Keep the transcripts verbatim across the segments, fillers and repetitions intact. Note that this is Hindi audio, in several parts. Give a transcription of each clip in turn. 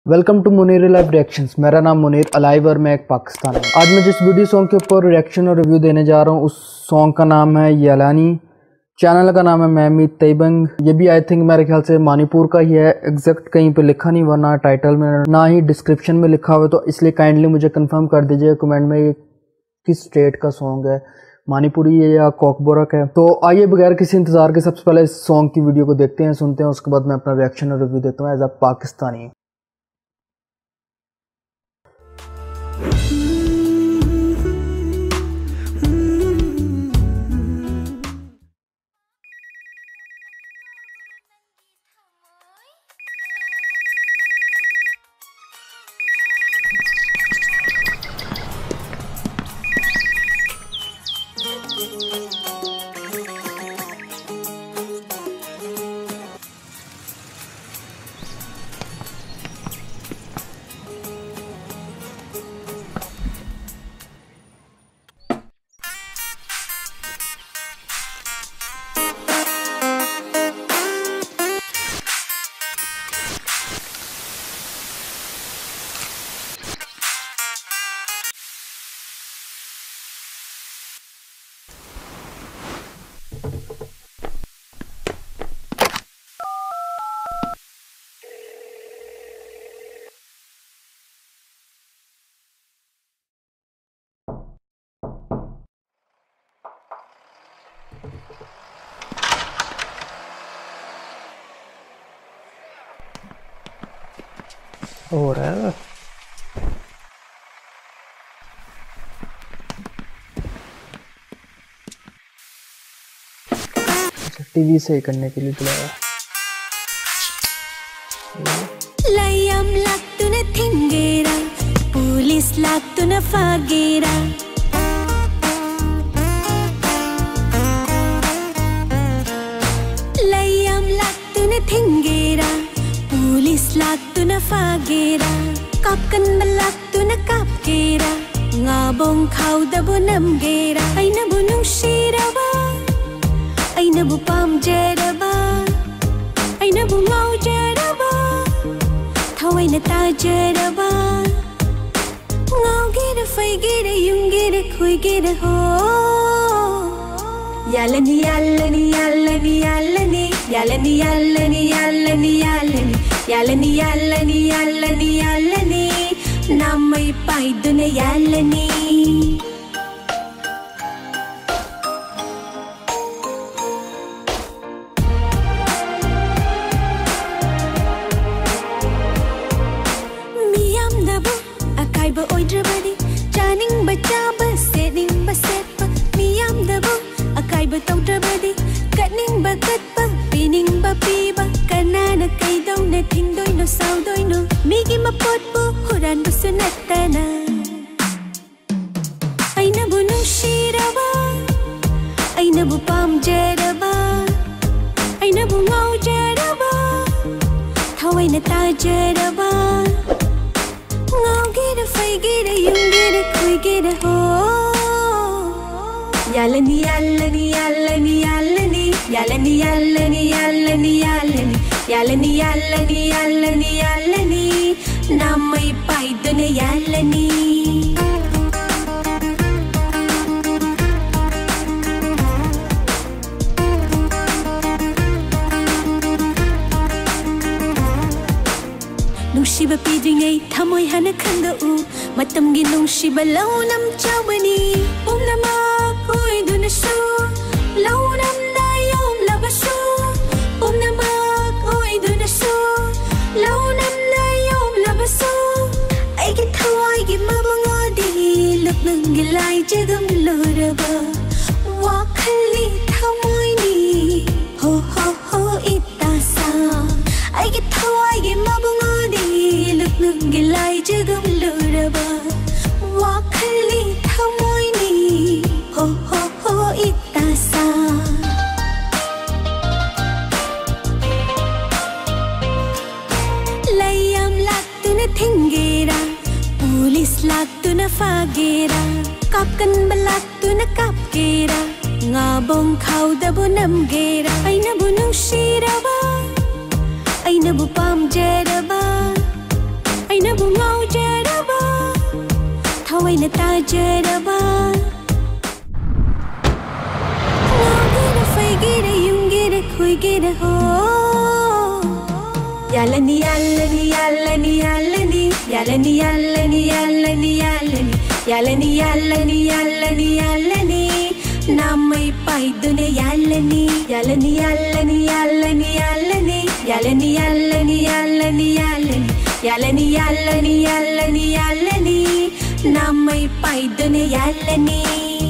Welcome to Munir live reactions. मेरा नाम मुनीर अलाइव और मैं एक पाकिस्तानी हूँ। आज मैं जिस वीडियो सॉन्ग के ऊपर रिएक्शन और रिव्यू देने जा रहा हूँ उस सॉन्ग का नाम है यालानी। चैनल का नाम है मैमी तैबंग। ये भी आई थिंक मेरे ख्याल से मणिपुर का ही है। एग्जैक्ट कहीं पे लिखा नहीं, वरना टाइटल में ना ही डिस्क्रिप्शन में लिखा हुआ, तो इसलिए काइंडली मुझे कंफर्म कर दीजिए कमेंट में ये किस स्टेट का सॉन्ग है, मणिपुरी है या कोकबोरक है। तो आइए बगैर किसी इंतजार के सबसे पहले इस सॉन्ग की वीडियो को देखते हैं, सुनते हैं, उसके बाद मैं अपना रिएक्शन और रिव्यू देता हूँ एज अ पाकिस्तानी। हो रहा है टीवी से करने के लिए बुलाया। Layam laktu na thingira, police laktu na fagira. Layam laktu na thingira, police laktu na fagira. Kapkan balaktu na kapgira, ngabong khau da bunam gira. Ay na bunung shiraba, ay na bupam jeraba, ay na bungau jeraba. Thawai na ta jeraba, ngau gira fai gira yung gira khui gira ho. Yalani yalani yalani yalani yalani yalani yalani yalani yalani yalani yalani yalani namai pai dune yalani. Ba oidrabadi chaning ba chaba setting ba set ba miyam da ba akai ba tawdrabadi katning ba kat ba pining ba pi ba kanana kai dau na thing doi no sao doi no migi ma pot bu huran bu sunatana aina bu nu shiraba aina bu pam jeraba aina bu ngau jeraba thawai na ta jeraba. Fai gira yung gira khui gira ho. Yalani yalani yalani yalani yalani yalani yalani yalani yalani yalani yalani yalani namai pai dune yalani. Nungsiba pidringay thamoy hana khandau matamgi nungsiba launam chawani umnamak hoy dunasu launam dayom labasu umnamak hoy dunasu launam dayom labasu ay githawai gi mabangodi luknang gilai jagam loraba wakhali thamoy ni ho ho ho itasa ay githawai gi mabangodi gilai jagam loraba wakhali thamoy ni ho ho ho itasa. Layam laktu na thingira, police laktu na fagira. Kapkan balaktu na kapgira, ngabong khau da bunam gira. Ay na bunung shiraba, ay na bupam jeraba, oina tajaraba Ngogera faigera yungera khuigera ho Yalani yalani yalani yalani Yalani yalani yalani yalani Yalani yalani yalani yalani Namai paidune yalani Yalani yalani yalani yalani Yalani yalani yalani yalani Yalani yalani yalani yalani Namai paidune yalani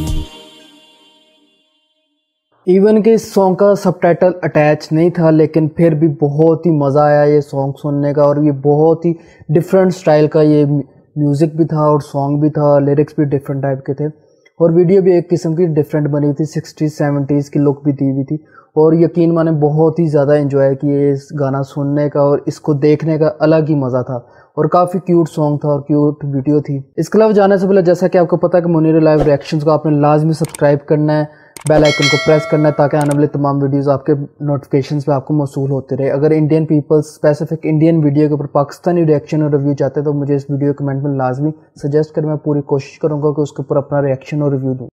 even के इस सॉन्ग का सबटाइटल अटैच नहीं था, लेकिन फिर भी बहुत ही मज़ा आया ये सॉन्ग सुनने का। और ये बहुत ही डिफरेंट स्टाइल का ये म्यूज़िक भी था और सॉन्ग भी था, लिरिक्स भी डिफरेंट टाइप के थे और वीडियो भी एक किस्म की डिफरेंट बनी हुई थी, सिक्सटीज़ सेवेंटीज़ की लुक भी दी हुई थी। और यकीन माने बहुत ही ज़्यादा एंजॉय किए इस गाना सुनने का और इसको देखने का अलग ही मज़ा था और काफ़ी क्यूट सॉन्ग था और क्यूट वीडियो थी। इसके अलावा जाने से पहले जैसा कि आपको पता है कि मुनीर लाइव रिएक्शंस को आपने लाजमी सब्सक्राइब करना है, बेल आइकन को प्रेस करना है ताकि आने वाले तमाम वीडियोस आपके नोटिफिकेशंस पे आपको मौसूल होते रहे। अगर Indian peoples specific Indian video के ऊपर पाकिस्तानी रिएक्शन और रिव्यू चाहते हैं तो मुझे इस वीडियो कमेंट में लाजमी सजेस्ट करें, मैं पूरी कोशिश करूँगा कि उसके ऊपर अपना रिएक्शन और रिव्यू दूँ।